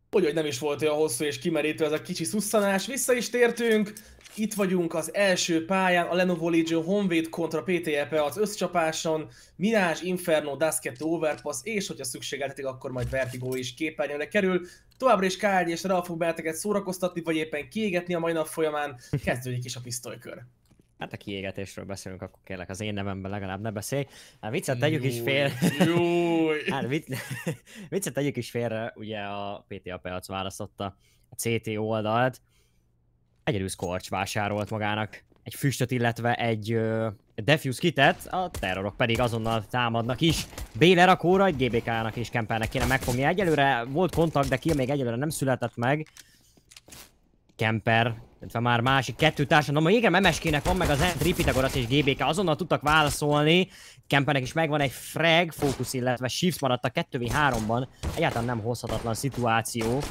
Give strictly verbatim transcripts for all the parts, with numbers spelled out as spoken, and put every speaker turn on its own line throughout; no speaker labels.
Hogy, hogy nem is volt olyan hosszú és kimerítő ez a kicsi szusszanás, vissza is tértünk. Itt vagyunk az első pályán, a Lenovo Legion Honvéd kontra pé té e pé az összcsapáson. Mirage, Inferno, Dust kettő Overpass, és hogyha szükségeltetik, akkor majd Vertigo is képernyőre kerül. Továbbra is ká egy és Real fog benneteket szórakoztatni, vagy éppen kiégetni a mai nap folyamán. Kezdődik is a pisztolykör.
Hát a kiégetésről beszélünk, akkor kérlek az én nevemben legalább ne beszélj. Hát viccet tegyük is fél... hát vicc... viccet tegyük is félre, ugye a pé té e pé választotta a cé té oldalt. Egyedül Scorch vásárolt magának egy füstöt, illetve egy uh, defuse kitet, a terrorok pedig azonnal támadnak is. B lerakóra, egy gé bé ká-nak és Kempernek kéne megfogni. Egyelőre volt kontakt, de ki még egyelőre nem született meg. Kemper, illetve már másik kettő társa. Na, ma igen, Memeskének van meg az Entry, Pythagoras és gé bé ká, azonnal tudtak válaszolni. Kempernek is megvan egy frag, fókusz, illetve shifts maradtak kettő vé háromban. Egyáltalán nem hozhatatlan szituáció.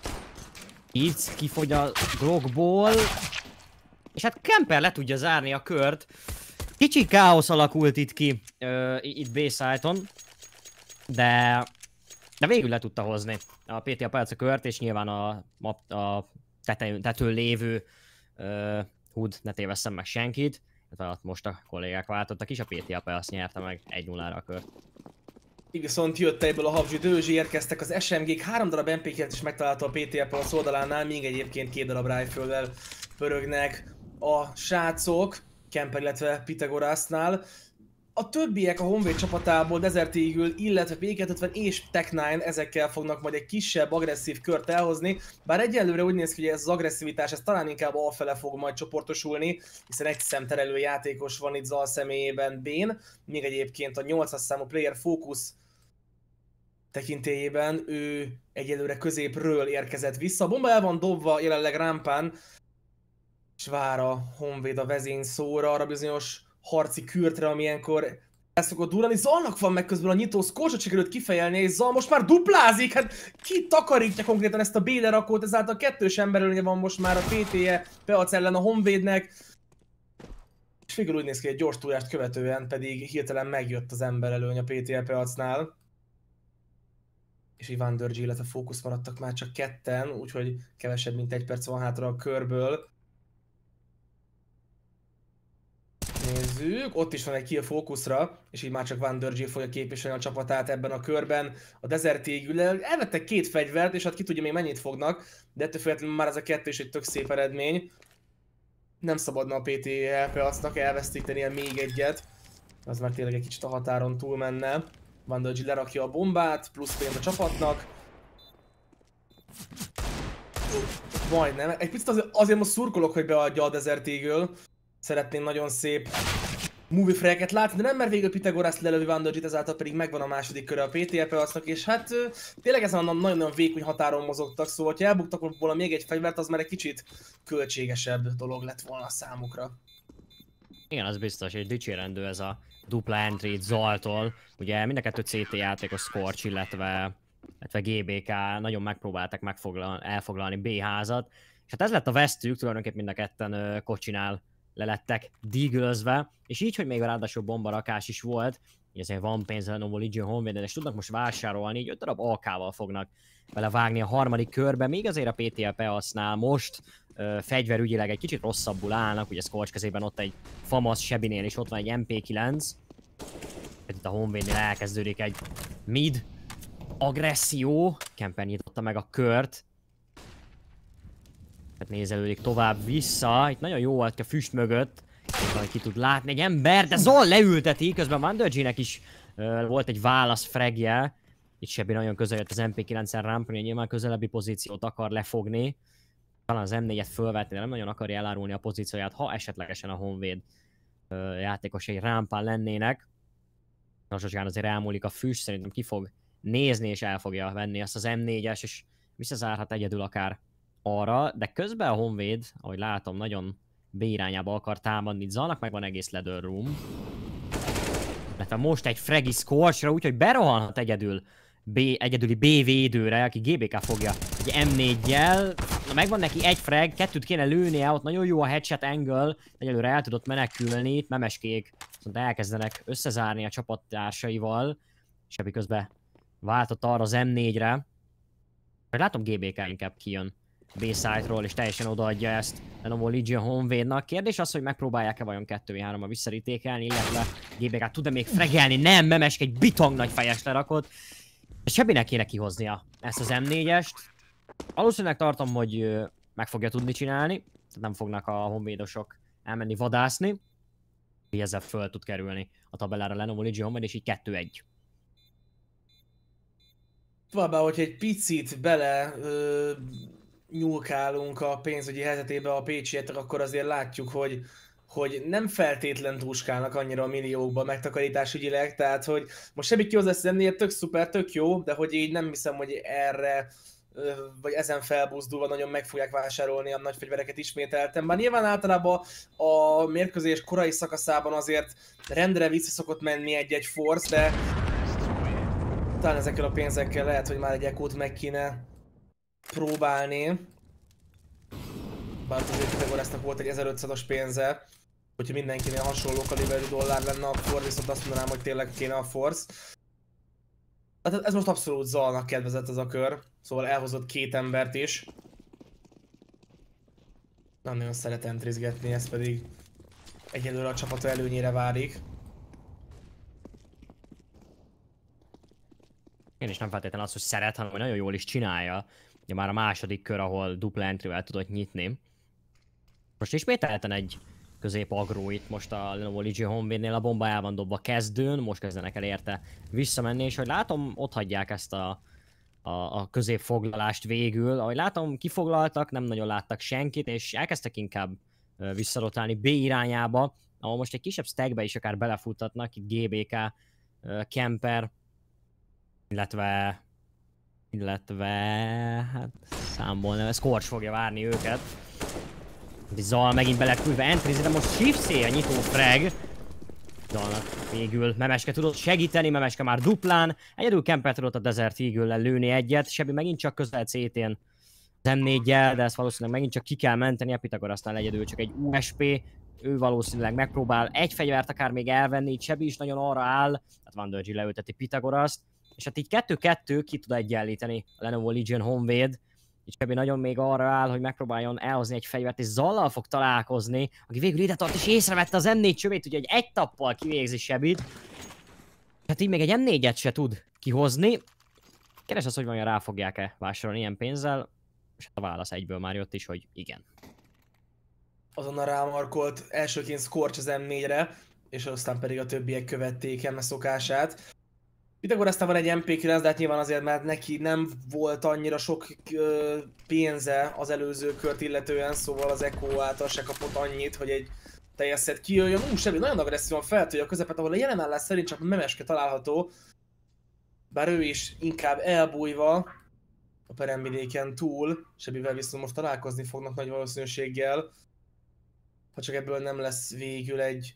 Itt kifogy a Glockból. És hát Kemper le tudja zárni a kört. Kicsi káosz alakult itt ki, uh, itt B-site-on. De, de végül le tudta hozni a pé té e pé a kört, és nyilván a, a, a tetejön, tetőn lévő uh, Hood ne tévesszem meg senkit. Tehát most a kollégák váltottak is, a pé té e pé azt nyerte meg egy nullára a kört.
Így viszont jött egyből a Habzsi Dőzsi, érkeztek az es em gé-k, három darab em pé kilenc is megtalálta a pé té e pé az oldalánál, míg egyébként két darab rifle-vel pörögnek a srácok, Kemper, illetve Pythagorasnál. A többiek a Honvéd csapatából Desert Eagle, illetve pé kettőszázötven és Tech kilenc ezekkel fognak majd egy kisebb agresszív kört elhozni, bár egyelőre úgy néz ki, hogy ez az agresszivitás ez talán inkább alfele fog majd csoportosulni, hiszen egy szemterelő játékos van itt Zal személyében Bén, még egyébként a nyolcas számú player Focus tekintélyében ő egyelőre középről érkezett vissza. A bomba el van dobva jelenleg rámpán, és vár a Honvéd a vezényszóra, arra bizonyos harci kürtre, ami ilyenkor el szokott durrani. Zalnak van meg közben a nyitó, Scorchot sikerült kifejelni, és Zal most már duplázik! Hát ki takarítja konkrétan ezt a B lerakót, ezáltal kettős emberölőnye van most már a pé té e pé ellen a Honvédnek. És végül úgy néz ki, egy gyors túlást követően pedig hirtelen megjött az emberelőny a pé té e pé-nál. És Ivan Dörgyi, illetve Fókusz maradtak már csak ketten, úgyhogy kevesebb mint egy perc van hátra a körből. Nézzük, ott is van egy kill Fókuszra, és így már csak Van Dörgyi fogja képviselni a csapatát ebben a körben. A Desert Eagle-el elvettek két fegyvert, és hát ki tudja még mennyit fognak, de ettől függetlenül már ez a kettő is egy tök szép eredmény. Nem szabadna a pé té e pé-nak elvesztítenie még egyet, az már tényleg egy kicsit a határon túl menne. Van Dörgyi lerakja a bombát, plusz pénzt a csapatnak. Majdnem, egy picit azért, azért most szurkolok, hogy beadja a Desert Eagle. Szeretném nagyon szép movie frag-et látni, de nem, mert végül Pythagoras lelövi Van Dörgyit, ezáltal pedig megvan a második köre a pé té e pé-nak, és hát tényleg ezen a nagyon-nagyon vékony határon mozogtak, szóval ha elbuktak volna még egy fegyvert, az már egy kicsit költségesebb dolog lett volna számukra.
Igen, az biztos, hogy dicsérendő ez a dupla entry Zaltól. Ugye mind a kettő cé té játékos, Scorch, illetve, illetve gé bé ká nagyon megpróbáltak megfoglalni, elfoglalni B-házat. És hát ez lett a vesztük, tulajdonképpen mind a ketten ö, kocsinál lelettek dígölözve, és így, hogy még ráadásul bombarakás is volt, így azért van pénz a Lenovo Legion Honvéden, és tudnak most vásárolni, így öt darab á ká-val fognak vele vágni a harmadik körbe, még azért a pé té e pé-nál most ö, fegyverügyileg egy kicsit rosszabbul állnak, ugye Scorch kezében ott egy FAMAS, Sebinél is ott van egy em pé kilenc, itt a Honvédnél elkezdődik egy mid agresszió, Kemper nyitotta meg a kört, hát nézelődik tovább vissza, itt nagyon jó volt ki a füst mögött, hogy ki tud látni egy ember, de Zol leülteti, közben Van Dörgynek is uh, volt egy válasz fragje, itt Sebi nagyon közel jött az em pé kilenc-en rámpolni, nyilván közelebbi pozíciót akar lefogni, talán az em négyet fölvetni, de nem nagyon akarja elárulni a pozícióját, ha esetlegesen a Honvéd uh, játékosai rámpán lennének. Lassacskán azért elmúlik a füst, szerintem ki fog nézni és el fogja venni azt az em négyes, és visszazárhat egyedül akár arra, de közben a Honvéd, ahogy látom, nagyon B irányába akar támadni. Zalnak meg van egész Leather Room. Illetve most egy fragi Scorchra, úgyhogy berohanhat egyedül B, egyedüli B védőre, aki gé bé ká fogja egy em négyel. Na, megvan neki egy frag, kettőt kéne lőnie, ott nagyon jó a headshot angle, egyelőre el tudott menekülni, itt Memeskék viszont elkezdenek összezárni a csapattársaival. Sebi közben váltott arra az em négyre. Látom gé bé ká inkább kijön B-side-ról és teljesen odaadja ezt Lenovo Legion Honvédnak. Kérdés az, hogy megpróbálják-e vajon kettő v három-mal visszarítékelni, illetve gé bé ká tud-e még fregelni? Nem, Memeske egy bitang nagy fejes lerakott. Sebinek kéne kihoznia ezt az em négyest. Valószínűleg tartom, hogy meg fogja tudni csinálni. Nem fognak a honvédosok elmenni vadászni. Ezzel föl tud kerülni a tabellára Lenovo Legion Honvéd, és így kettő egy.
Továbbá, hogyha egy picit bele ö, nyúlkálunk a pénzügyi helyzetébe a pécsietek, akkor azért látjuk, hogy, hogy nem feltétlen túskálnak annyira a milliókba megtakarításügyileg, tehát hogy most semmi kihoz lesz ennél, tök szuper, tök jó, de hogy így nem hiszem, hogy erre ö, vagy ezen felbuzdulva nagyon meg fogják vásárolni a nagy fegyvereket ismételten. Bár nyilván általában a mérkőzés korai szakaszában azért rendre vissza szokott menni egy-egy force, de talán ezekkel a pénzekkel lehet, hogy már egy ekót meg kéne próbálni. Bár azért Pythagorasnak volt egy ezerötszázas pénze, hogyha mindenkinél hasonló kaliberű dollár lenne a Force, viszont azt mondanám, hogy tényleg kéne a Force. Hát ez most abszolút Zalnak kedvezett ez a kör, szóval elhozott két embert is. Nem nagyon szeret entrizgetni, ez pedig egyelőre a csapata előnyére válik.
Én is nem feltétlenül az, hogy szeret, hanem hogy nagyon jól is csinálja. Ugye már a második kör, ahol dupla entryvel tudott nyitni. Most ismételten egy közép agró itt most a Lenovo Legion Honvédnél, a bomba el van dobva kezdőn, most kezdenek el érte visszamenni, és hogy látom, ott hagyják ezt a, a, a középfoglalást végül. Ahogy látom, kifoglaltak, nem nagyon láttak senkit, és elkezdtek inkább visszarotálni B irányába, ahol most egy kisebb stackbe is akár belefuttatnak, itt gé bé ká, Kemper, illetve, illetve, hát számból nem, Scorch fogja várni őket. Zal megint beleküldve entryzi, de most shift C a nyitó frag. Zalnak végül Memeske tudott segíteni, Memeske már duplán. Egyedül Kemper tudott a Desert Eagle-lel lőni egyet, Sebi megint csak közel cé tén az em négyel, de ezt valószínűleg megint csak ki kell menteni, a Pythagorasnál egyedül csak egy u es pé. Ő valószínűleg megpróbál egy fegyvert akár még elvenni, itt Sebi is nagyon arra áll, tehát Vandergy leülteti Pythagoraszt. És hát így kettő-kettő ki tud egyenlíteni a Lenovo Legion Honvéd. Így Sebi nagyon még arra áll, hogy megpróbáljon elhozni egy fegyvert, és Zallal fog találkozni, aki végül ide tart és észrevette az em négy csövét, ugye egy egy tappal kivégzi Sebit. Hát így még egy em négyet se tud kihozni. Keres az, hogy vajon rá fogják-e vásárolni ilyen pénzzel, és hát a válasz egyből már jött is, hogy igen.
Azonnal rámarkolt elsőként Scorch az em négyre, és aztán pedig a többiek követték eme szokását. Pythagorasnál van egy em pé kilenc, de hát nyilván azért, mert neki nem volt annyira sok ö, pénze az előző kört illetően, szóval az Echo által se kapott annyit, hogy egy teljes szett kijöjjön. Ú, Sebi nagyon agresszívan feltolja a közepet, ahol a jelen állás szerint csak Memeske található. Bár ő is inkább elbújva a peremvidéken túl. Sebivel viszont most találkozni fognak nagy valószínűséggel. Ha csak ebből nem lesz végül egy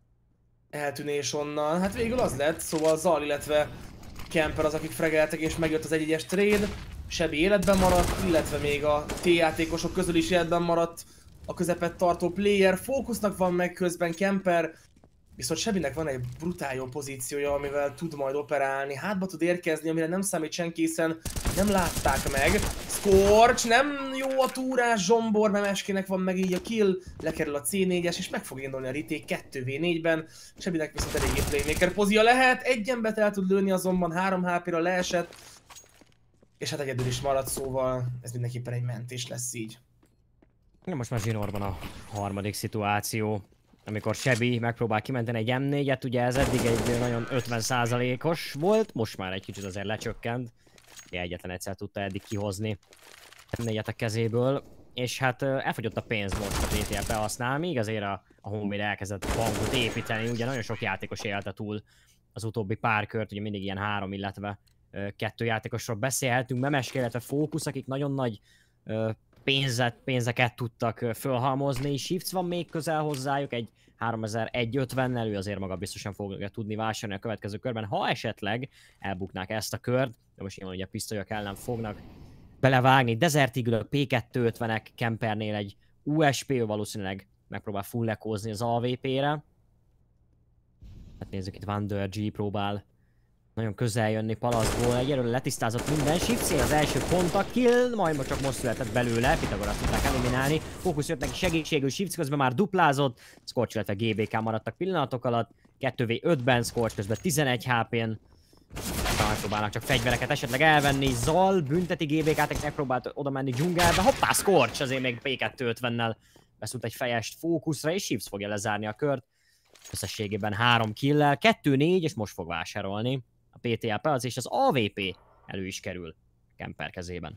eltűnés onnan. Hát végül az lett, szóval Zal, illetve Kemper az, akik fregeltek, és megjött az egy-egyes trade. Sebi életben maradt, illetve még a T-játékosok közül is életben maradt a közepet tartó player. Fókusznak van meg közben Kemper, viszont Sebinek van egy brutál jó pozíciója, amivel tud majd operálni. Hátba tud érkezni, amire nem számít senki, hiszen nem látták meg. Scorch, nem jó a túrás, Zsombor, Memeskének van meg így a kill, lekerül a cé négyes, és meg fog indulni a retake kettő vé négyben. Sebinek viszont eléggé playmaker pozíja lehet, egy embert el tud lőni, azonban három há pé-ra leesett. És hát egyedül is maradt, szóval ez mindenképpen egy mentés lesz így.
Ja, most már zsinórban a harmadik szituáció, amikor Sebi megpróbál kimenteni egy em négyet, ugye ez eddig egy nagyon ötven százalékos volt, most már egy kicsit azért lecsökkent. Egyetlen egyszer tudta eddig kihozni em négyet a kezéből, és hát elfogyott a pénz most a té té el behasznál, míg azért a, a Honvéd elkezdett bankot építeni, ugye nagyon sok játékos élte túl az utóbbi pár kört, ugye mindig ilyen három, illetve kettő játékosról beszélhetünk, Memeske, illetve Fókusz, akik nagyon nagy pénzet, pénzeket tudtak fölhalmozni, Shifts van még közel hozzájuk, egy háromezer-százötvennel, ő azért maga biztosan fogja tudni vásárolni a következő körben, ha esetleg elbuknák ezt a kört, de most nyilván ugye a pisztolyok ellen fognak belevágni. Desert Eagle pé kétszázötvenek, Kempernél egy u es pé, valószínűleg megpróbál fullekózni az á vé pé-re. Hát nézzük, itt Vandergy próbál Nagyon közel jönni Palaszból, egyelőre letisztázott minden. Shipsy az első contact kill, majd csak most született belőle, Pythagoras tudták eliminálni. Fókusz jött neki segítségül, Shipsy közben már duplázott, Scorch, illetve gé bé ká maradtak pillanatok alatt. kettő vé ötben, Scorch közben tizenegy há pén. Megpróbálnak csak fegyvereket esetleg elvenni. Zal bünteti gé bé ká-t, megpróbált oda menni dzsungelbe. Hoppá, Scorch azért még pé kettőszázötvennel beszúrt egy fejest fókuszra, és Ships fogja lezárni a kört. Összességében három kill-lel, kettő négy, és most fog vásárolni. A pé té á Pelac és az á vé pé elő is kerül Kemper kezében.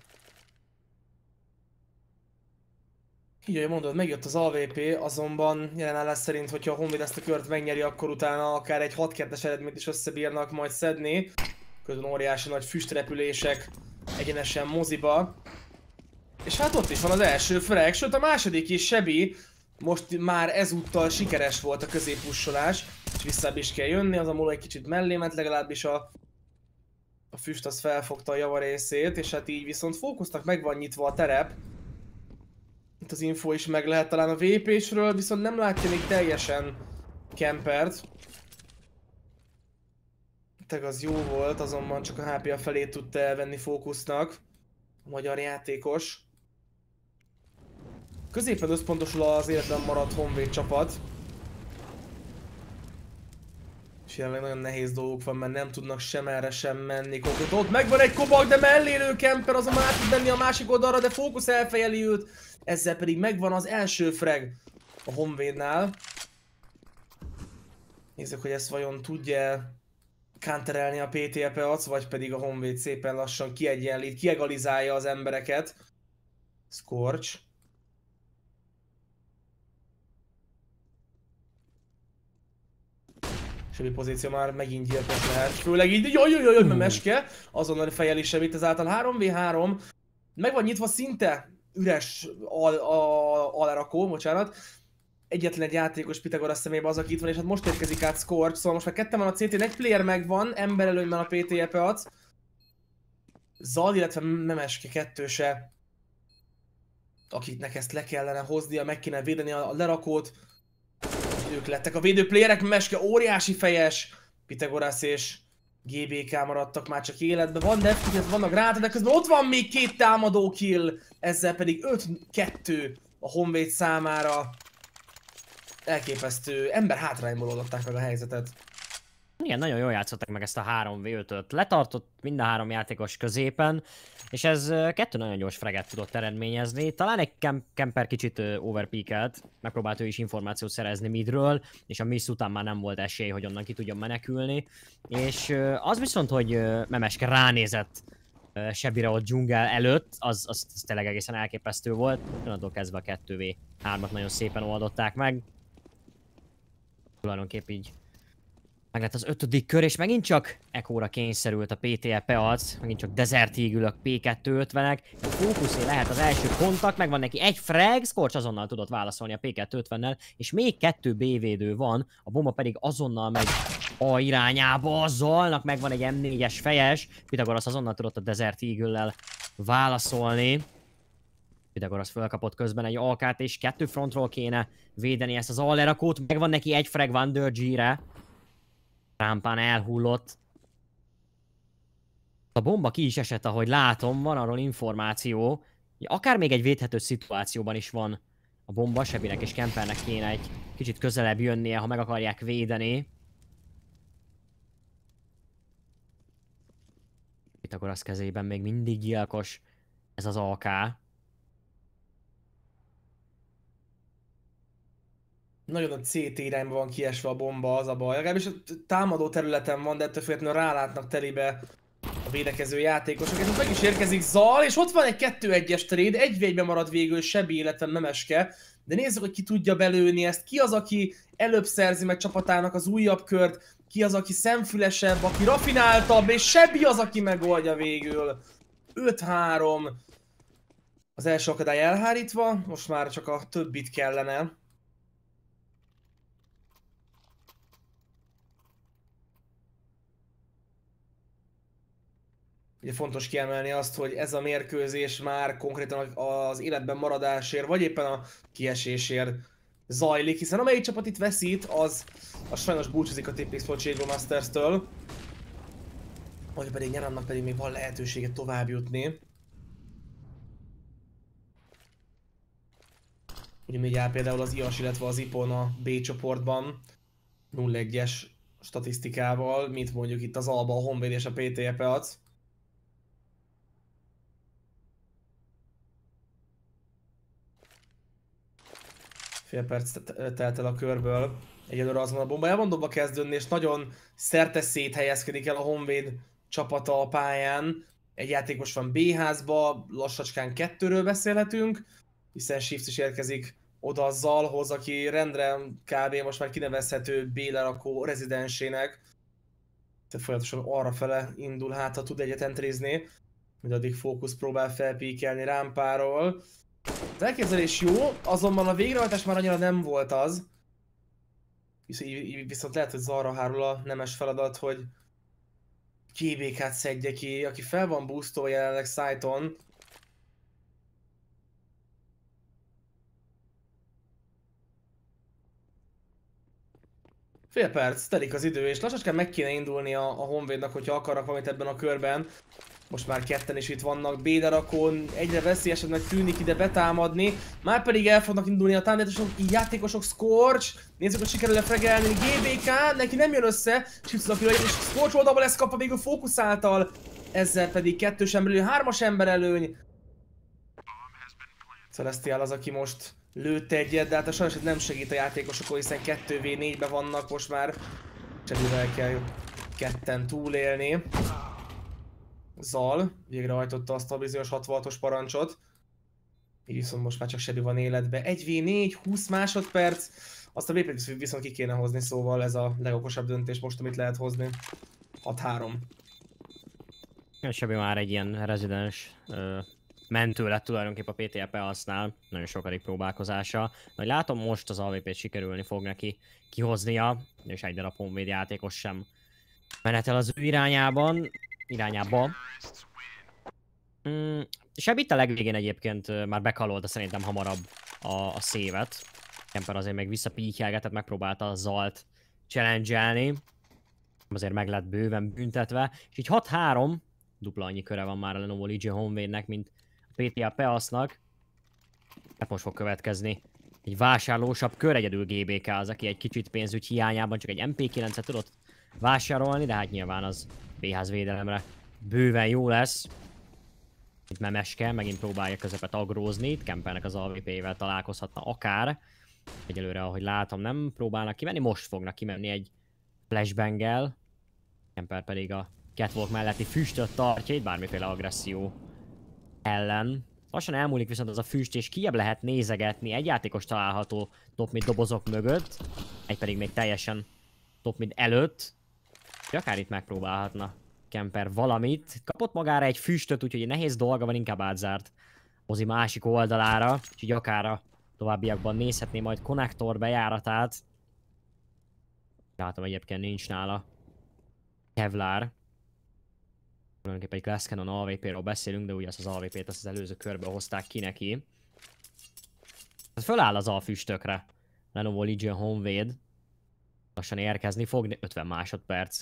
Így, ahogy mondod, megjött az á vé pé, azonban jelenállás szerint, hogyha a Honvéd ezt a kört megnyeri, akkor utána akár egy hat kettes eredményt is összebírnak majd szedni. Közben óriási nagy füstrepülések egyenesen moziba. És hát ott is van az első frag, sőt a második is, Sebi. Most már ezúttal sikeres volt a középpussolás, és vissza is kell jönni, az a moló egy kicsit mellé ment, legalábbis a, a füst az felfogta a javarészét, és hát így viszont fókusznak meg van nyitva a terep. Itt az info is meg lehet talán a vé pésről, viszont nem látja még teljesen Kempert. Teg az jó volt, azonban csak a há pé á felé tudta elvenni fókusznak a magyar játékos. Középen összpontosul az életben maradt Honvéd csapat. És jelenleg nagyon nehéz dolgok van, mert nem tudnak sem erre sem menni. Konkrét ott megvan egy kobak, de mellélő Kemper azon át tud menni a másik oldalra, de fókusz elfejeli őt. Ezzel pedig megvan az első frag a Honvédnál. Nézzük, hogy ezt vajon tudja counterelni a pé té á Pelac, vagy pedig a Honvéd szépen lassan kiegyenlít, kiegalizálja az embereket. Scorch. Sebi pozíció már megint gyilkos lehet, főleg így, jaj jaj jaj, memeske, azonnal fejeli Sebit, ezáltal három vé három, meg van nyitva szinte üres al, a, alrakó, bocsánat. Egyetlen egy játékos Pythagoras személyben az, aki itt van, és hát most érkezik át Scorch, szóval most már ketten van a cé té, egy player megvan, ember előnyben a pé té á Pelac. Zal, illetve memeske kettőse, akiknek ezt le kellene hoznia, meg kéne védeni a, a lerakót. Ők lettek a védőplayerek, Meske óriási fejes, Pythagoras és gé bé ká maradtak már csak életben. Van def, vannak ráta, de közben ott van még két támadó kill, ezzel pedig öt kettő a Honvéd számára. Elképesztő, ember hátrányból oldották meg a helyzetet.
Igen, nagyon jól játszottak meg ezt a három vé ötöt. Letartott mind a három játékos középen, és ez kettő nagyon gyors fraget tudott eredményezni. Talán egy Kemper kicsit overpeakelt, megpróbált ő is információt szerezni midről, és a miss után már nem volt esély, hogy onnan ki tudjon menekülni. És az viszont, hogy Memeske ránézett Sebire ott dzsungel előtt, az, az, az tényleg egészen elképesztő volt. Onnantól kezdve a kettő vé hármat nagyon szépen oldották meg. Tulajdonképp így meg lett az ötödik kör, és megint csak Echo-ra kényszerült a pé té á Pelac, megint csak Desert Eagle-ök pé kettőszázötvenek. A fókuszé lehet az első kontakt, megvan neki egy frag, Scorch azonnal tudott válaszolni a pé kettőszázötvennel, és még kettő bé-védő van, a bomba pedig azonnal megy A irányába, a Zalnak megvan egy em négyes fejes, Pythagoras azonnal tudott a Desert Eagle-lel válaszolni. Pythagoras fölkapott közben egy alkát, és kettő frontról kéne védeni ezt az allerakót, megvan neki egy frag Wonder G-re. Rámpán elhullott. A bomba ki is esett, ahogy látom, van arról információ. Akár még egy védhető szituációban is van a bomba, Sebinek és Kempernek kéne egy kicsit közelebb jönnie, ha meg akarják védeni. Pythagoras kezében még mindig gyilkos ez az á ká.
Nagyon a cé té irányba van kiesve a bomba, az a baj. Legalábbis a támadó területen van, de ettől függetlenül rálátnak telibe a védekező játékosok. És meg is érkezik Zal, és ott van egy kettő egyes trade, egy vé egyben marad végül Sebi, illetve Memeske. De nézzük, hogy ki tudja belőni ezt. Ki az, aki előbb szerzi meg csapatának az újabb kört, ki az, aki szemfülesebb, aki rafináltabb, és Sebi az, aki megoldja végül. öt három. Az első akadály elhárítva, most már csak a többit kellene. Ugye fontos kiemelni azt, hogy ez a mérkőzés már konkrétan az életben maradásért, vagy éppen a kiesésért zajlik, hiszen amelyik csapat itt veszít, az, az sajnos búcsúzik a té pé Sport Masters-től. Vagy pedig Nyanannak pedig még van lehetősége tovább jutni. Ugye még áll például az i á es, illetve az ipon a B csoportban nulla egyes statisztikával, mint mondjuk itt az Alba, a Honvéd és a pé té e Peac. Fél perc telt el a körből. Egyelőre azon a bomba el van dobva kezdődni, és nagyon szerte széthelyezkedik el a Honvéd csapata a pályán. Egy játékos van B-házba, lassacskán kettőről beszélhetünk, hiszen Shifts is érkezik oda a Zalhoz, aki rendre kb. Most már kinevezhető B-lerakó rezidensének. Tehát folyamatosan arrafele indul, hát ha tud egyet entrézni, hogy addig fókusz próbál felpíkelni rámpáról. Az elképzelés jó, azonban a végrehajtás már annyira nem volt az. Viszont lehet, hogy Zalra hárul a nemes feladat, hogy gé bé ká-t szedje ki, aki fel van boostolva jelenleg site-on. Fél perc, telik az idő, és lassacskán meg kéne indulni a, a Honvédnak, hogyha akarnak valamit ebben a körben. Most már ketten is itt vannak, B-lerakón, egyre veszélyesebbnek tűnik ide betámadni. Már pedig el fognak indulni a támadások, így játékosok, Scorch. Nézzük, hogy sikerül-e fregelni, gé bé ká, neki nem jön össze. Chipson a pillanat, és Scorch oldalba lesz kapva végül fókusz által. Ezzel pedig kettős ember előny, hármas ember előny. Celestial az, aki most lőtt egyet, de hát a sajnos nem segít a játékosokon, hiszen kettő vé négybe vannak most már. Cserével kell ketten túlélni. Zal végrehajtotta azt a bizonyos hatvanhatos parancsot. Így viszont most már csak Sebi van életbe. egy vé négy, húsz másodperc. Azt a vé pét viszont ki kéne hozni, szóval ez a legokosabb döntés most, amit lehet hozni. hat három.
Sebi már egy ilyen rezidens uh, mentő lett tulajdonképpen a pé té e Peacnál. Nagyon sokadik próbálkozása. Nagy látom, most az á vé pét sikerülni fog neki kihoznia, és egy darab Honvéd játékos sem menetel az ő irányában. irányába. Mm, Seb itt a legvégén egyébként már bekalolta szerintem hamarabb a, a szévet. Kemper azért még visszapíkjelgetett, megpróbálta a Zalt challenge-elni. Azért meg lett bőven büntetve. És így hat három, dupla annyi köre van már a Lenovo Legion Honvédnek, mint a pé té e Peacnak. Hát most fog következni egy vásárlósabb kör, egyedül gé bé ká az, aki egy kicsit pénzügy hiányában csak egy em pé kilencet tudott vásárolni, de hát nyilván az B-ház védelemre bőven jó lesz. Itt Memeske megint próbálja közepet agrózni, itt Kempernek az á vé pé-vel találkozhatna akár. Egyelőre, ahogy látom, nem próbálnak kimenni, most fognak kimenni egy flashbang-gel. Kemper pedig a catwalk melletti füstöt tartja, itt bármiféle agresszió ellen. Lassan elmúlik viszont az a füst, és kijebb lehet nézegetni. Egy játékos található top mid dobozok mögött, egy pedig még teljesen top mid előtt. Akár itt megpróbálhatna Kemper valamit. Kapott magára egy füstöt, úgyhogy nehéz dolga van, inkább átzárt Ozi másik oldalára. Úgyhogy akár a továbbiakban nézhetné majd konnektor bejáratát. Látom, egyébként nincs nála Kevlar. Tulajdonképpen egy Glass Cannon á vé pé-ről beszélünk, de ugye azt az á vé pét azt az előző körbe hozták ki neki. Föláll az alfüstökre Lenovo Legion Honvéd. Lassan érkezni fog, ötven másodperc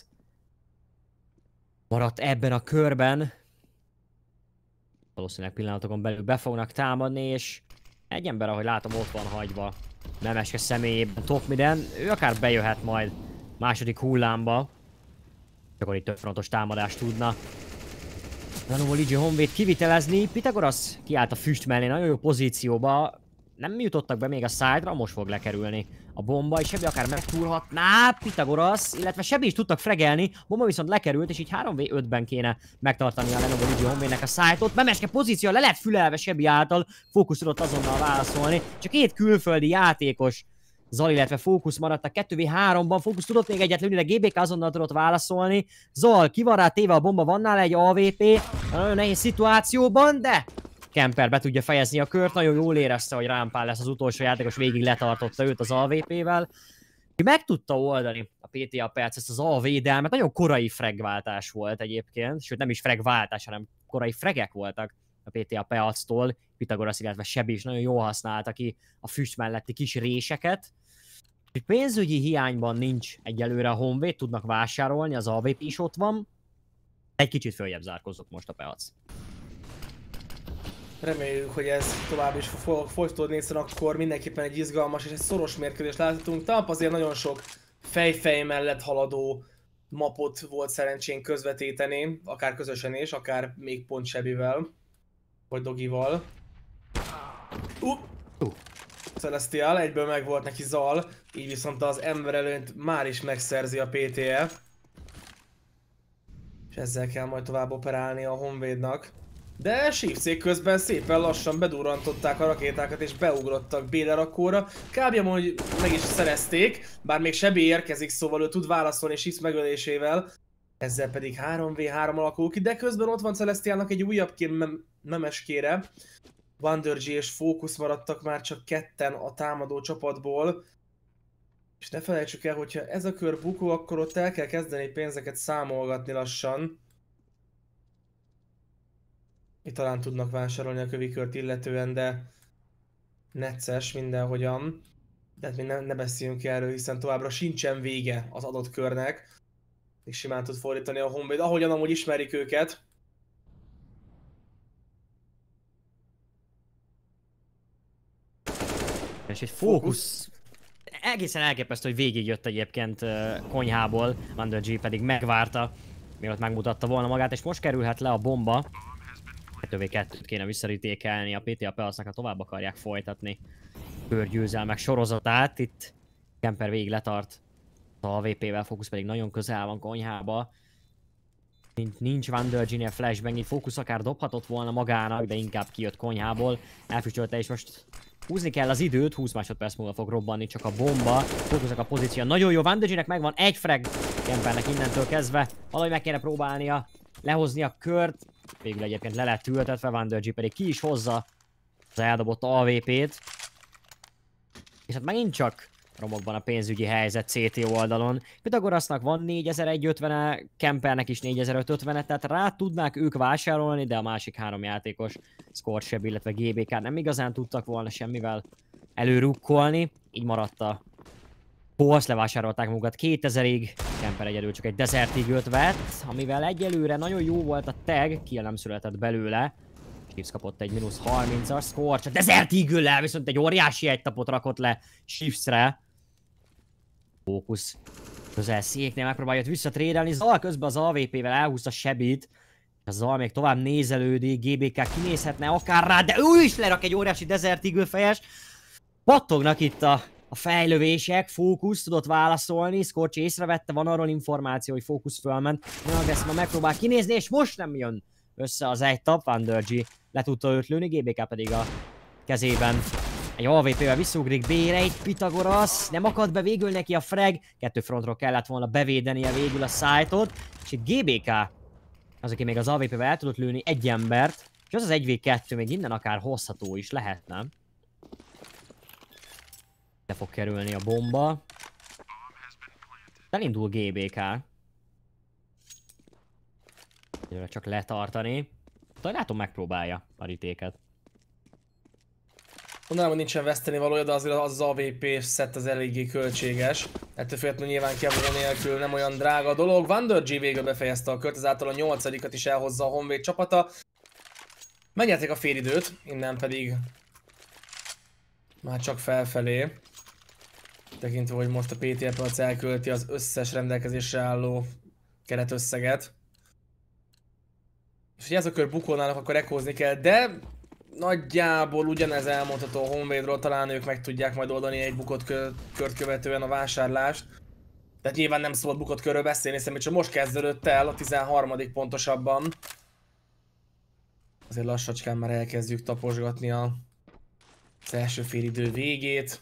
maradt ebben a körben. Valószínűleg pillanatokon belül be fognak támadni, és egy ember, ahogy látom, ott van hagyva Memeske személyében top miden. Ő akár bejöhet majd második hullámba. Akkor itt több frontos támadást tudna Lenovo Legion Honvéd kivitelezni. Pythagoras kiállt a füst mellé, nagyon jó pozícióba. Nem jutottak be még a side-ra, most fog lekerülni a bomba, és Sebi akár megtúrhatná Pythagoras, illetve Sebi is tudtak fregelni, a bomba viszont lekerült, és így három vé ötben kéne megtartani a Lenovo Legion Honvédnek a site-ot. Memeske pozíció le lett fülelve Sebi által, Fókusz tudott azonnal válaszolni, csak két külföldi játékos Zal, illetve Fókusz maradtak kettő vé háromban, Fókusz tudott még egyet lőni, de gé bé ká azonnal tudott válaszolni. Zal, ki van rá téve a bomba, van nála egy á vé pé, nagyon nehéz szituációban, de Kemper be tudja fejezni a kört, nagyon jól érezte, hogy Rámpán lesz az utolsó játékos, végig letartotta őt az á vé pé-vel. Meg tudta oldani a pé té e Peac ezt az á védelmet, nagyon korai fragváltás volt egyébként, sőt nem is fragváltás, hanem korai fragek voltak a pé té e Peactól. Pythagoras, illetve Sebi is nagyon jól használta ki a füst melletti kis réseket. Pénzügyi hiányban nincs egyelőre a Honvéd, tudnak vásárolni, az á vé pé is ott van. Egy kicsit följebb zárkozott most a Peac.
Reméljük, hogy ez tovább is fog folytatódni, hiszen akkor mindenképpen egy izgalmas és egy szoros mérkőzést láthatunk. Talán azért nagyon sok fejfej mellett haladó mapot volt szerencsén közvetíteni, akár közösen is, akár még pont Sebivel, vagy Dogival. Uh.
Uh.
Celestial, egyből meg volt neki Zal, így viszont az ember előnyt már is megszerzi a pé té e. És ezzel kell majd tovább operálni a Honvédnak. De Shiftség közben szépen lassan bedurrantották a rakétákat és beugrottak B lerakóra. Kb. Amúgy meg is szerezték, bár még Sebi érkezik, szóval ő tud válaszolni Shifts megölésével. Ezzel pedig három vé három alakul ki, de közben ott van Celestialnak egy újabb kém mem memeskére. WonderG és Focus maradtak már csak ketten a támadó csapatból. És ne felejtsük el, hogyha ez a kör bukó, akkor ott el kell kezdeni pénzeket számolgatni lassan. Itt talán tudnak vásárolni a kövikört illetően, de necces mindenhogyan. De hát még ne, ne beszéljünk erről, hiszen továbbra sincsen vége az adott körnek. És simán tud fordítani a Honvéd, ahogyan amúgy ismerik őket.
És egy fókusz. Egészen elképesztő, hogy végigjött egyébként uh, konyhából, WonderG pedig megvárta, mielőtt megmutatta volna magát, és most kerülhet le a bomba. kettő vé kettőt kéne visszarítékelni, a pé té a Peacnak, ha tovább akarják folytatni körgyőzelmek sorozatát. Itt Kemper végig letart az á vé pé-vel, Focus pedig nagyon közel van konyhába. Nincs, nincs WonderG-nél flashbang, így Focus akár dobhatott volna magának, de inkább kijött konyhából. Elfüstölte, és most húzni kell az időt, húsz másodperc múlva fog robbanni csak a bomba. Focusnak a pozíció nagyon jó, WonderG-nek megvan egy frag, Kempernek innentől kezdve valahogy meg kéne próbálnia lehozni a kört. Végül egyébként le lett ültetve, WonderG pedig ki is hozza az eldobott á vé pét. És hát megint csak romokban a pénzügyi helyzet cé té oldalon. Pythagorasnak van négyezer-százötvene, Kempernek is négyezer-ötszázötvene, tehát rá tudnák ők vásárolni, de a másik három játékos, Scorcheb, illetve gé bé ká nem igazán tudtak volna semmivel előrukkolni. Így maradt a Pulse, levásárolták magukat kétezerig, Kemper egyedül csak egy Desert Eagle-t vett, amivel egyelőre nagyon jó volt a tag, kill nem született belőle. Shifts kapott egy mínusz harmincas, Scorch a Desert Eagle-lel viszont egy óriási egytapot rakott le Shiftsre. Focus közel széknél megpróbálja visszatrédelni, Zal közben az á vé pé-vel elhúzta Sebit. A Zal még tovább nézelődik, gé bé ká kinézhetne akár rá, de ő is lerak egy óriási Desert Eagle fejes. Pattognak itt a, a fejlövések, Focus tudott válaszolni, Scorch észrevette, van arról információ, hogy Focus fölment. Na, de ezt megpróbál kinézni, és most nem jön össze az egy tap, WonderG le tudta őt lőni, gé bé ká pedig a kezében egy á vé pé-vel visszaugrik B-re, egy Pythagoras, nem akad be végül neki a frag, kettő frontról kellett volna bevédenie végül a site-ot, és egy gé bé ká az, aki még az á vé pé-vel el tudott lőni egy embert, és az az egy vé kettő még innen akár hozható is lehetne. Le fog kerülni a bomba. Elindul gé bé ká. Csak letartani. Talán látom, megpróbálja a ritéket.
Mondanám, hogy nincsen veszteni valója, de azért az á vé pé szett az eléggé költséges. Ettől függetlenül nyilván Kevlar nélkül nem olyan drága a dolog. WonderG végül befejezte a kört, ezáltal a nyolcadikat is elhozza a Honvéd csapata. Megnyerték a félidőt, innen pedig már csak felfelé. Tekintve, hogy most a pé té Peac elkölti az összes rendelkezésre álló keretösszeget. És hogy ez a kör bukónának, akkor ekózni kell, de nagyjából ugyanez elmondható a Honvédról, talán ők meg tudják majd oldani egy bukott kör, kört követően a vásárlást. Tehát nyilván nem szabad bukott körről beszélni, hiszen csak most kezdődött el, a tizenharmadik pontosabban. Azért lassacskán már elkezdjük taposgatni a, az első félidő végét.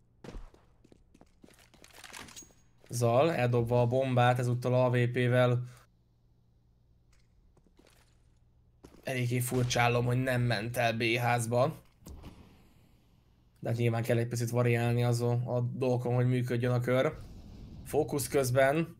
Zal eldobva a bombát, ezúttal á vé pé-vel. Eléggé furcsálom, hogy nem ment el B-házba. De hát nyilván kell egy picit variálni azon a dolgokon, hogy működjön a kör. Fókusz közben.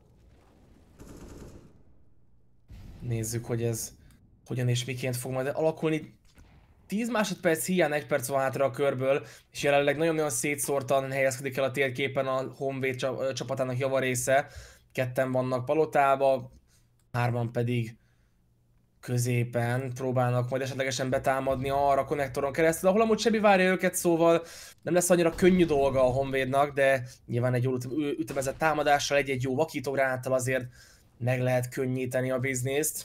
Nézzük, hogy ez hogyan és miként fog majd alakulni. tíz másodperc hiány, egy perc van hátra a körből, és jelenleg nagyon-nagyon szétszórtan helyezkedik el a térképen a Honvéd csapatának javarésze. Ketten vannak palotába, hárman pedig középen próbálnak majd esetlegesen betámadni arra a konnektoron keresztül, ahol amúgy Sebi várja őket, szóval nem lesz annyira könnyű dolga a Honvédnak, de nyilván egy jól ütemezett támadással, egy-egy jó vakítógránáttal azért meg lehet könnyíteni a bizniszt.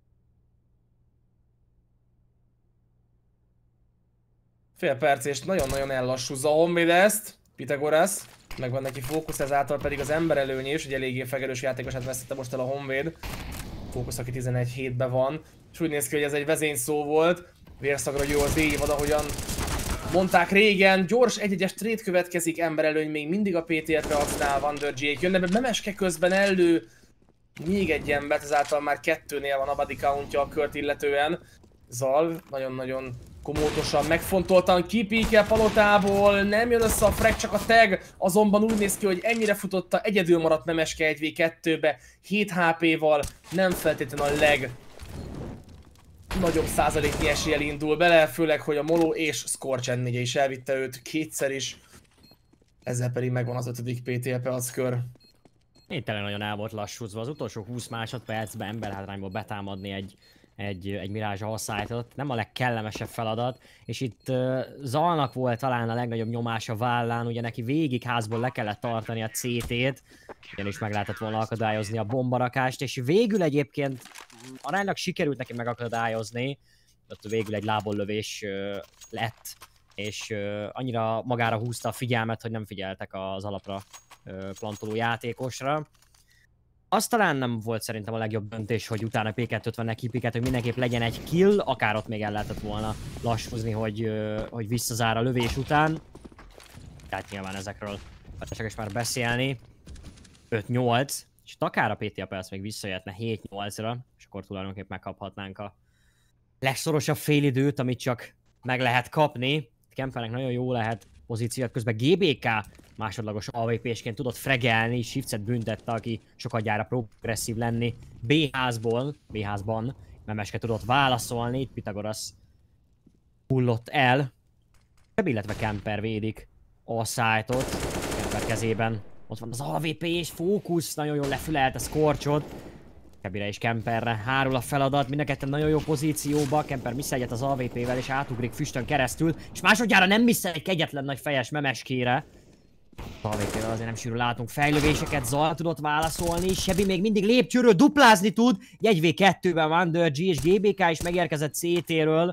Fél perc és nagyon-nagyon ellassúzza a Honvéd ezt, Pythagoras, megvan neki fókusz, ezáltal pedig az ember előny is, hogy eléggé fegerős játékosát vesztette most el a Honvéd. Fókusz, aki tizenegy hétben van, és úgy néz ki, hogy ez egy vezényszó volt, vérszagra jó az évad, ahogyan mondták régen, gyors egy-egyes trade következik, ember előny még mindig a pé té er-re használ, WonderG-ék jönne be, Memeske közben elő még egy embert, ezáltal már kettőnél van a body countja a kört illetően. Zal nagyon-nagyon komótosan, megfontoltan kipíkel palotából, nem jön össze a frag, csak a tag, azonban úgy néz ki, hogy ennyire futotta, egyedül maradt Memeske egy vé kettőbe, hét há pé-val, nem feltétlenül a leg nagyobb százaléknyi eséllyel indul bele, főleg, hogy a Molo és Scorch en négy is elvitte őt kétszer is, ezzel pedig megvan az ötödik pé té er perc kör.
Én tényleg nagyon el volt lassúzva, az utolsó húsz másodpercben emberhátrányból betámadni egy egy, egy Mirage All-Sight-ot, nem a legkellemesebb feladat, és itt uh, Zalnak volt talán a legnagyobb nyomás a vállán, ugye neki végig házból le kellett tartani a cé té-t, ugyanis meg lehetett volna akadályozni a bombarakást, és végül egyébként aránylag sikerült neki megakadályozni, ott végül egy lábollövés uh, lett, és uh, annyira magára húzta a figyelmet, hogy nem figyeltek az alapra uh, plantoló játékosra. Az talán nem volt szerintem a legjobb döntés, hogy utána pé kettőt kipiket, hogy mindenképp legyen egy kill, akár ott még el lehetett volna lassúzni, hogy, hogy visszazár a lövés után. Tehát nyilván ezekről is már beszélni. öt nyolc, és akár a pé té er perc még visszajöhetne hét nyolcra, és akkor tulajdonképpen megkaphatnánk a legszorosabb félidőt, amit csak meg lehet kapni. Kempernek nagyon jó lehet pozíciót, közben gé bé ká másodlagos á vé pé-sként tudott fregelni, Shifts-et büntette, aki sokadjára progresszív lenni B-házból, B-házban, Memeske tudott válaszolni, itt Pythagoras hullott el, illetve Kemper védik a szájtot, Kemper kezében ott van az á vé pé és fókusz, nagyon jól lefülelte Scorchot, Kebire és Kemperre hárul a feladat, mind a ketten nagyon jó pozícióba, Kemper misszel egyet az á vé pé-vel és átugrik füstön keresztül, és másodjára nem misszel egy kegyetlen nagy fejes Memeskére. á vé pé-vel azért nem sűrű látunk fejlövéseket, Zal tudott válaszolni, Sebi még mindig lépcsőről duplázni tud, egy vé kettőben WonderG és gé bé ká is megérkezett cé té-ről.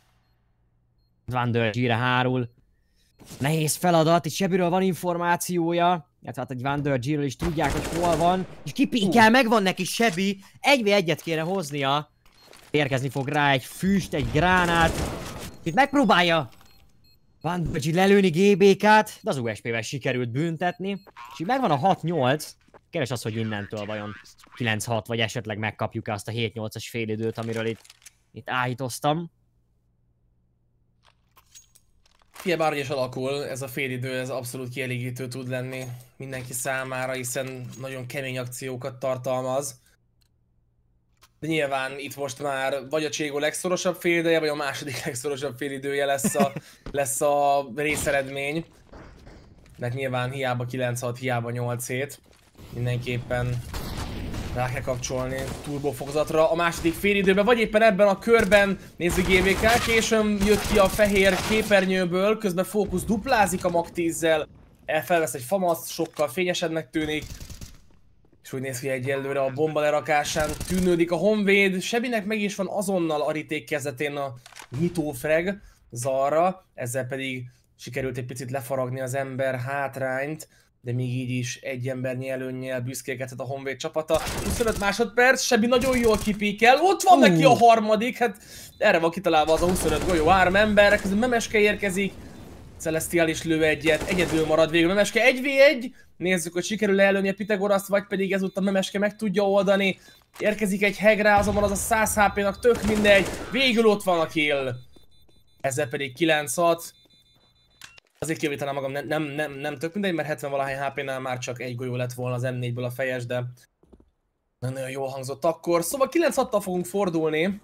WonderG-re hárul. Nehéz feladat, itt Sebiről van információja, illetve hát egy WonderG-ről is tudják, hogy hol van, és kipíkkel, megvan neki Sebi, egy vé egyet kéne hoznia. Érkezni fog rá egy füst, egy gránát, itt megpróbálja WonderG lelőni gé bé ká-t, de az u es pé-vel sikerült büntetni, és így megvan a hat nyolc, keres az, hogy innentől vajon kilenc hat, vagy esetleg megkapjuk-e azt a hét nyolcas félidőt, amiről itt, itt áhítoztam.
Fie, bárhogy is alakul, ez a félidő, ez abszolút kielégítő tud lenni mindenki számára, hiszen nagyon kemény akciókat tartalmaz. De nyilván itt most már vagy a Cségó legszorosabb félideje, vagy a második legszorosabb félidője lesz a, lesz a részeredmény. Mert nyilván hiába kilenc hat, hiába nyolc hét. Mindenképpen rá kell kapcsolni turbófokozatra a második félidőben, vagy éppen ebben a körben. Nézzük gé bé ká, későn jött ki a fehér képernyőből, közben fókusz duplázik a mag tízzel. Elfelvesz egy famaszt, sokkal fényesebbnek tűnik. És úgy néz ki, egyelőre a bomba lerakásán tűnődik a Honvéd. Sebinek meg is van azonnal a riték kezdetén a nyitófrag Zalra, ezzel pedig sikerült egy picit lefaragni az ember hátrányt, de még így is egy embernyi előnnyel büszkélkedhet a Honvéd csapata. huszonöt másodperc, Sebi nagyon jól kipíkel, ott van uh. neki a harmadik, hát erre van kitalálva az a huszonöt golyó, három emberre, közben Memeske érkezik. Celestial is lő egyet, egyedül marad végül Memeske egy vé egy. Nézzük, hogy sikerül előni a Pythagoraszt, vagy pedig ezúttal Memeske meg tudja oldani. Érkezik egy hegre, azonban az a száz há pé-nak tök mindegy. Végül ott van a kill. Ezzel pedig kilenc hat. Azért kijavítanám magam, nem, nem, nem, nem tök mindegy, mert hetven valahány há pé-nál már csak egy golyó lett volna az em négyből a fejes, de nagyon jól hangzott akkor. Szóval kilenc hattal fogunk fordulni.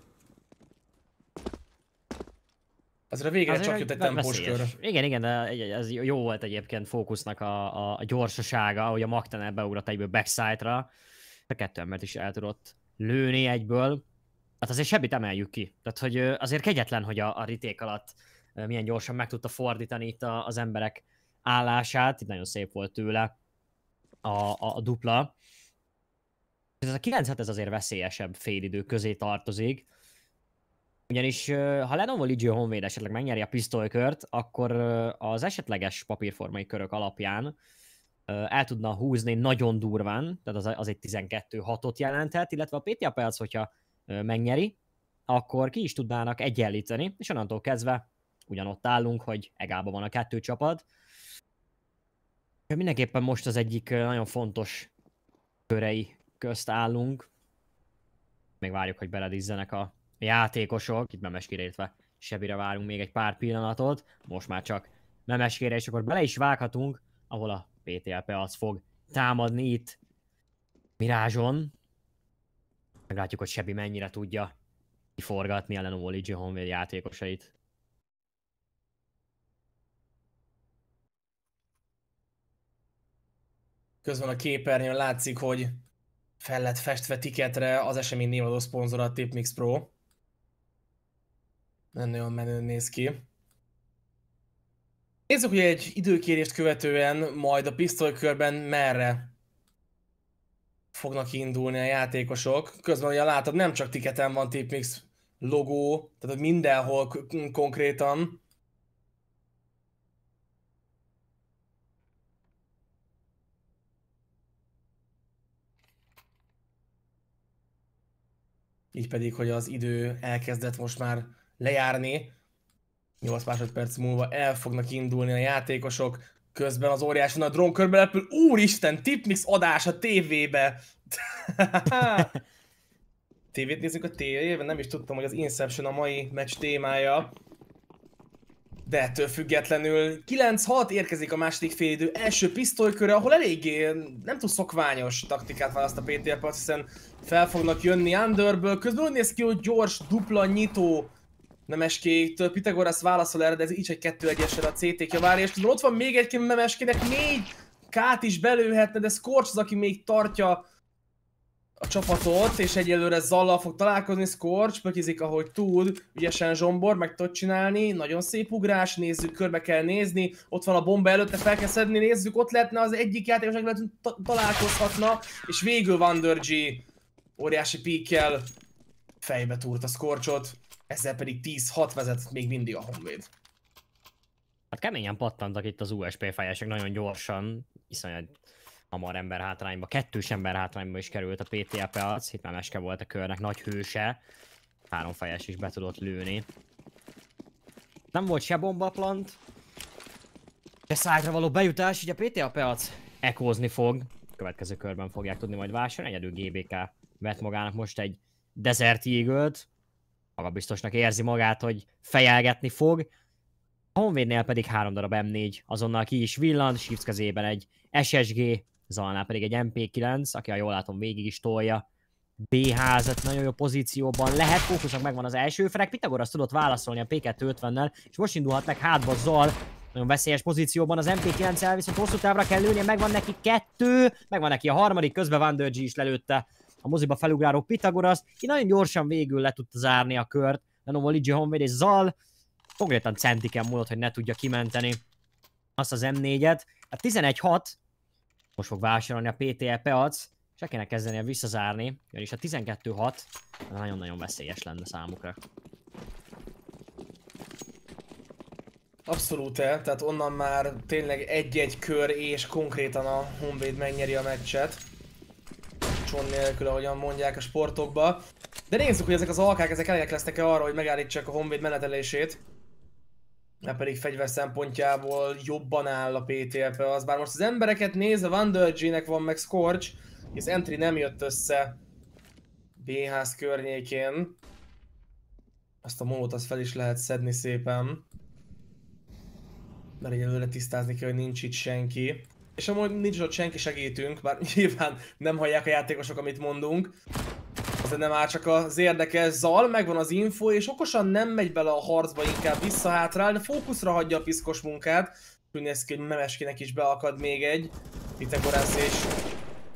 Azért a végre azért csak jött egy tempós kör.
Igen, igen, de ez jó volt egyébként Fókusznak a, a, a gyorsasága, hogy a Magtenel beugrott egyből backside-ra. A kettő embert is el tudott lőni egyből. Hát azért Sebit emeljük ki. Tehát, hogy azért kegyetlen, hogy a, a retake alatt milyen gyorsan meg tudta fordítani itt a, az emberek állását. Itt nagyon szép volt tőle a, a, a dupla. Ez a kilenc ez azért veszélyesebb félidő közé tartozik. Ugyanis ha Lenovo Legion Honvéd esetleg megnyeri a pisztolykört, akkor az esetleges papírformai körök alapján el tudna húzni nagyon durván, tehát az, az egy tizenkettő hatot jelenthet, illetve a pé té á Pelc, hogyha megnyeri, akkor ki is tudnának egyenlíteni, és onnantól kezdve ugyanott állunk, hogy egálban van a kettő csapat. Mindenképpen most az egyik nagyon fontos körei közt állunk. Még várjuk, hogy beledizzenek a játékosok. Itt Memeskére, illetve Sebire várunk még egy pár pillanatot. Most már csak Memeskére, és akkor bele is vághatunk, ahol a pé té el Pelc fog támadni itt Mirázson. Meglátjuk, hogy Sebi mennyire tudja kiforgatni a Lenovo Legion Honvéd játékosait.
Közben a képernyőn látszik, hogy fel lett festve tiketre az esemény névadó szponzora, a Tipmix Pro. Nem nagyon menőn néz ki. Nézzük, hogy egy időkérést követően majd a pisztolykörben merre fognak indulni a játékosok. Közben ugye látod, nem csak tiketen van Tipmix logó, tehát mindenhol konkrétan. Így pedig, hogy az idő elkezdett most már lejárni. nyolc másodperc múlva el fognak indulni a játékosok. Közben az óriási nagy drón körbe lepül. Úristen, Tipmix adás a tévébe! Tévét nézzük a tévében? Nem is tudtam, hogy az Inception a mai meccs témája. De ettől függetlenül kilenc hat érkezik a második félidő első pisztolyköre, ahol eléggé nem túl szokványos taktikát választ a pé té el Pelc, hiszen fel fognak jönni Underből. Közben úgy néz ki, hogy gyors, dupla nyitó Memeskéktől. Pythagoras válaszol erre, de ez így egy kettő egyesre a cé té javára, és közben ott van még egy Memeskének, négy kát is belőhetne, de Scorch az, aki még tartja a csapatot, és egyelőre Zallal fog találkozni. Scorch pökizik, ahogy tud, ügyesen zsombor, meg tud csinálni, nagyon szép ugrás, nézzük, körbe kell nézni, ott van a bomba előtte, fel kell szedni, nézzük, ott lehetne az egyik játékos, lehet, találkozhatna, és végül Wonder G óriási píkkel fejbe túrt a Scorchot, ezzel pedig tíz hat vezet még mindig a Honvéd.
Hát keményen pattantak itt az u es pé fejesek nagyon gyorsan, iszonyat hamar ember hátrányba, kettős ember hátrányba is került a pé té el Pelc, itt már Meske volt a körnek nagy hőse, három fejes is be tudott lőni. Nem volt se bombaplant, de szájtra való bejutás, így a pé té el Pelc ekózni fog, következő körben fogják tudni majd vásárolni, egyedül gé bé ká vett magának most egy Desert Eagle-t, maga biztosnak érzi magát, hogy fejelgetni fog. A Honvédnél pedig három darab em négy azonnal ki is villant, Shifts kezében egy es es gé, Zalnál pedig egy em pé kilenc, aki, ha jól látom, végig is tolja bé házat, nagyon jó pozícióban lehet, fókusznak megvan az első frag, Pythagoras tudott válaszolni a pé kettőszázötvennel, és most indulhat meg hátba Zal, nagyon veszélyes pozícióban az em pé kilenccel, viszont hosszú távra kell lőnie, megvan neki kettő, megvan neki a harmadik, közben Wonder G is lelőtte a moziba felugráló Pythagoras, ki nagyon gyorsan végül le tudta zárni a kört, Lenovo Legion Honvéd és Zal, konkrétan centiken múlott, hogy ne tudja kimenteni azt az em négyet. Hát tizenegy hat, most fog vásárolni a pé té el Pelc, és el kéne kezdeni visszazárni, ugyanis a tizenkettő hat nagyon-nagyon veszélyes lenne számukra.
Abszolút, tehát onnan már tényleg egy-egy kör, és konkrétan a Honvéd megnyeri a meccset. Cson nélkül, ahogyan mondják a sportokba. De nézzük, hogy ezek az alkák, ezek elegek lesznek-e arra, hogy megállítsák a Honvéd menetelését. Mert pedig fegyver szempontjából jobban áll a pé té el Pelc. Bár most az embereket nézve, Wonder G-nek van meg Scorch, és Entry nem jött össze bé ház környékén. Azt a monót azt fel is lehet szedni szépen. Mert egyelőre tisztázni kell, hogy nincs itt senki. És amúgy nincs ott senki, segítünk, bár nyilván nem hallják a játékosok, amit mondunk. De nem áll csak az érdekes Zal, megvan az info, és okosan nem megy bele a harcba, inkább visszahátrál, de fókuszra hagyja a piszkos munkát. Úgy néz ki, hogy Memeskének is beakad még egy. Pythagoras és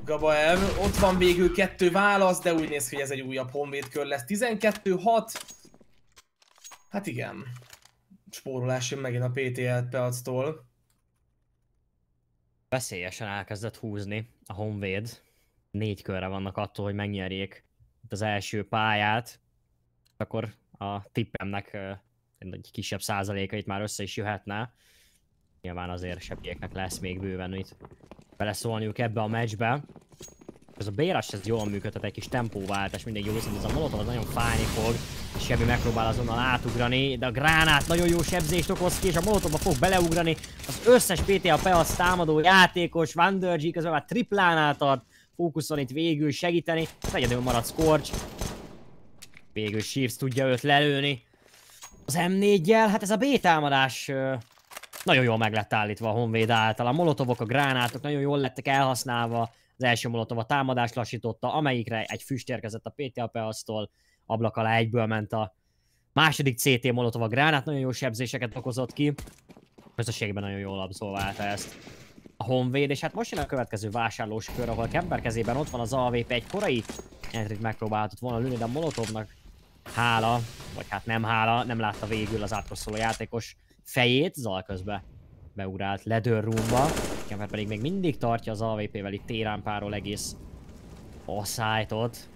Gabaev, ott van végül kettő válasz, de úgy néz ki, hogy ez egy újabb Honvéd kör lesz. tizenkettő hat. Hát igen. Spórolás jön megint a pé té el piactól.
Veszélyesen elkezdett húzni a Honvéd. Négy körre vannak attól, hogy megnyerjék az első pályát. Akkor a tippemnek egy kisebb százalékait már össze is jöhetne. Nyilván azért sepieknek lesz még bőven itt beleszólniuk ebbe a meccsbe. Ez a Béras ez jól működhet, egy kis tempóváltás, mindig jó, viszont ez a Molotov az nagyon fájni fog. Sebi megpróbál azonnal átugrani, de a gránát nagyon jó sebzést okoz ki, és a Molotovba fog beleugrani. Az összes pé té el Peac támadó játékos, Vandergy közben már triplánál tart, fókuszon itt végül segíteni, egyedül marad Scorch. Végül Shifts tudja őt lelőni. Az em néggyel, hát ez a B támadás nagyon jól meg lett állítva a Honvéd által. A molotovok, a gránátok nagyon jól lettek elhasználva. Az első molotov a támadást lassította, amelyikre egy füst érkezett a pé té el Peactól. Ablak alá egyből ment a második cé té molotov, a gránát nagyon jó sebzéseket okozott ki. Közösségben nagyon jól abszolválta ezt a Honvéd, és hát most jön a következő vásárlós kör, ahol Kemper kezében ott van az á vé pé, egy korai entrit megpróbálhatott volna lőni, de a Molotovnak hála, vagy hát nem hála, nem látta végül az átkosszoló játékos fejét, Zal közben beugrált Leather Roomba. Kemper pedig még mindig tartja az á vé pével itt térámpáról egész a szájtot.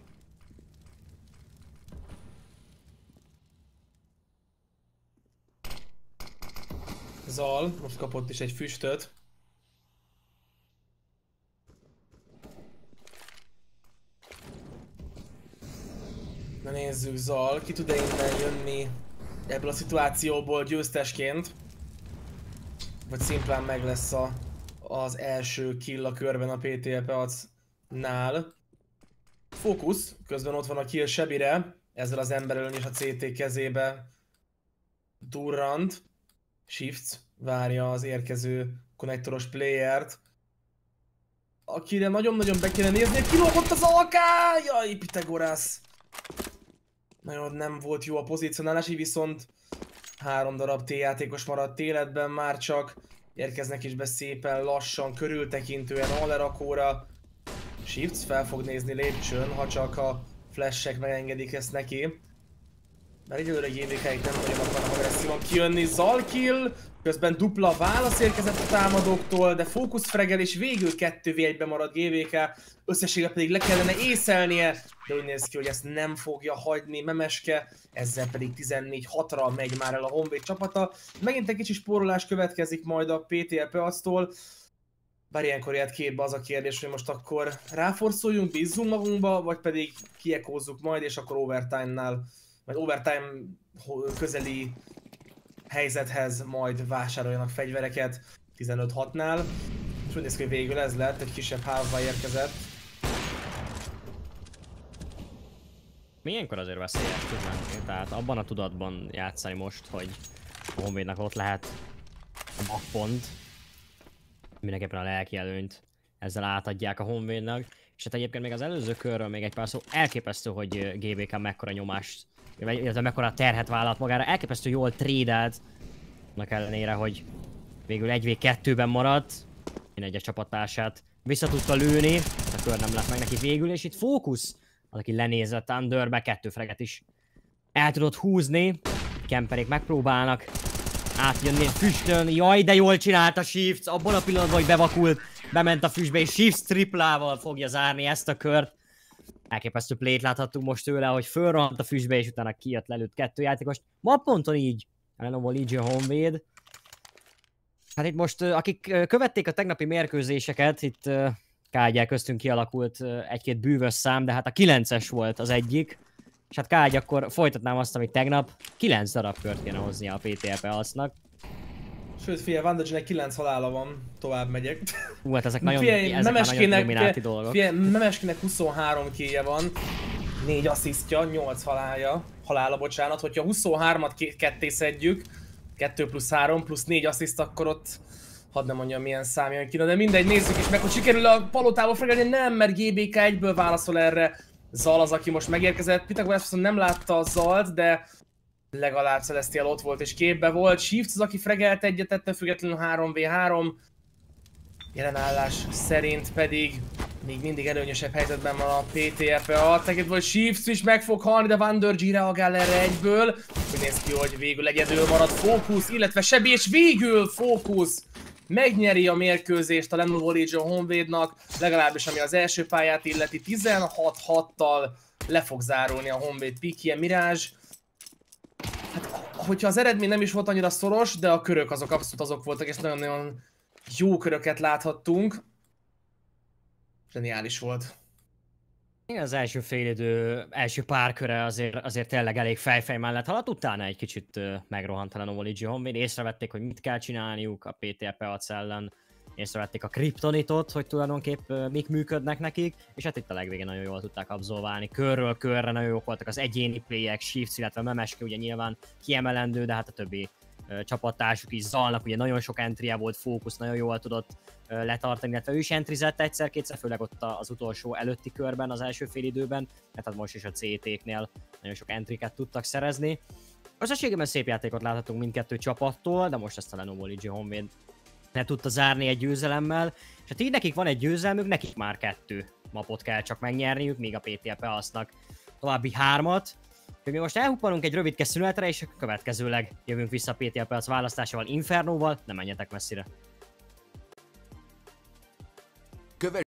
Zal most kapott is egy füstöt. Na nézzük, Zal, ki tud-e innen jönni ebből a szituációból győztesként? Vagy szimplán meg lesz a, az első kill a körben a pé té el Peacnál. Fókusz, közben ott van a kill Sebire, ezzel az emberrel is a cé té kezébe durrant. Shifts várja az érkező konnektoros playert, akire nagyon-nagyon be kéne nézni, kilógott az alká! Jaj, Pitagorász! Nagyon nem volt jó a pozícionálás, így viszont három darab T-játékos maradt életben, már csak érkeznek is be szépen lassan, körültekintően a lerakóra. Shifts fel fog nézni lépcsőn, ha csak a flashek megengedik ezt neki. Mert egyelőre gé vé ká-ik nem nagyon akarnak agresszívan kijönni. Zal kill, közben dupla válasz érkezett a támadóktól, de fókuszfregel és végül kettő vé egyben marad gé vé ká. Összességében pedig le kellene észelnie, de úgy néz ki, hogy ezt nem fogja hagyni Memeske, ezzel pedig tizennégy hatra megy már el a Honvéd csapata. Megint egy kicsi spórolás következik majd a pé té el Peactól. Bár ilyenkor jött képbe az a kérdés, hogy most akkor ráforszoljunk, bízzunk magunkba, vagy pedig kiekózzuk majd, és akkor overtime-nál, vagy overtime közeli helyzethez majd vásároljanak fegyvereket tizenöt hatnál. És úgy néz ki, hogy végül ez lett, egy kisebb házba érkezett.
Milyenkor azért veszélyes tud lenni, tehát abban a tudatban játszani most, hogy a Honvédnak ott lehet a backpont. Mindenképpen a lelki előnyt ezzel átadják a Honvédnak. És hát egyébként még az előző körről még egy pár szó, elképesztő, hogy gé vé ká mekkora nyomást, illetve mekkora terhet vállalt magára, elképesztő jól trédelt, annak ellenére, hogy végül egy vé kettőben maradt, mindegy a csapattársát vissza tudta lőni, a kör nem lett meg neki végül, és itt fókusz, az aki lenézett Underbe, kettő freget is el tudott húzni, Kemperék megpróbálnak átjönni a füstön, jaj de jól csinálta Shifts, abban a pillanatban, hogy bevakult, bement a füstbe, és Shifts triplával fogja zárni ezt a kört. Elképesztő play-t láthattunk most tőle, hogy fölrohant a füstbe, és utána kijött, lelőtt kettő játékost. Ma ponton így, Lenovo Legion Honvéd. Hát itt most, akik követték a tegnapi mérkőzéseket, itt Kágyel köztünk kialakult egy-két bűvös szám, de hát a kilences volt az egyik. És hát Kágy, akkor folytatnám azt, amit tegnap, kilenc darab kört kéne hoznia a pé té el Peacnak.
Sőt, figyelj, Vandergynek kilenc halála van, tovább megyek.
Hú, hát ezek nagyon, figyelj, ezek nagyon domináti dolgok.
Figyelj, Memeskének huszonhárom killje van, négy asszisztja, nyolc halálja, halála, bocsánat. Hogyha huszonhármat kettészedjük, kettő plusz három plusz négy assziszt, akkor ott hadd nem mondjam milyen szám jön ki. De mindegy, nézzük is meg, hogy sikerül a palotába fregelni. Nem, mert gé bé ká egyből válaszol erre. Zal az, aki most megérkezett. Pitagorász viszont nem látta a Zalt, de legalább Celestial ott volt és képbe volt. Shifts az, aki fregelt egyet, ettől függetlenül három vé három. Jelenállás szerint pedig még mindig előnyösebb helyzetben van a pé té ef a tekintve, hogy Chiefs is meg fog halni, de WonderG reagál erre egyből. Úgy néz ki, hogy végül egyedül marad Focus, illetve Sebi, és végül Focus megnyeri a mérkőzést a Lenovo Legion Honvédnak, legalábbis ami az első pályát illeti. tizenhat hattal le fog zárulni a Honvéd pikje. Mirage, hát hogyha az eredmény nem is volt annyira szoros, de a körök azok abszolút azok voltak, és nagyon-nagyon jó köröket láthattunk. Zseniális volt.
Igen, az első félidő, első pár köre azért, azért tényleg elég fejfej mellett haladt, utána egy kicsit uh, megrohant a Lenovo Legion Honvéd, észrevették, hogy mit kell csinálniuk a pé té ef ellen, észrevették a Kryptonitot, hogy tulajdonképp uh, mik működnek nekik, és hát itt a legvégén nagyon jól tudták abszolválni. Körről körre nagyon jók voltak az egyéni playek, Shifts, illetve Memeske ugye nyilván kiemelendő, de hát a többi uh, csapattársuk is, Zalnak ugye nagyon sok entrie volt, Focus nagyon jól tudott uh, letartani, illetve ő is entrizett egyszer-kétszer, főleg ott az utolsó előtti körben, az első fél időben, mert hát most is a cé té-knél nagyon sok entriket tudtak szerezni. Összességében szép játékot láthatunk mindkettő csapattól, de most ezt a Lenovo Legion Honvéd ne tudta zárni egy győzelemmel, és hát így nekik van egy győzelmük, nekik már kettő mapot kell csak megnyerniük, míg a pé té ef asznak további hármat. Mi most elhuppanunk egy rövidke szünetre, és következőleg jövünk vissza a pé té ef az választásával, Infernóval, ne menjetek messzire.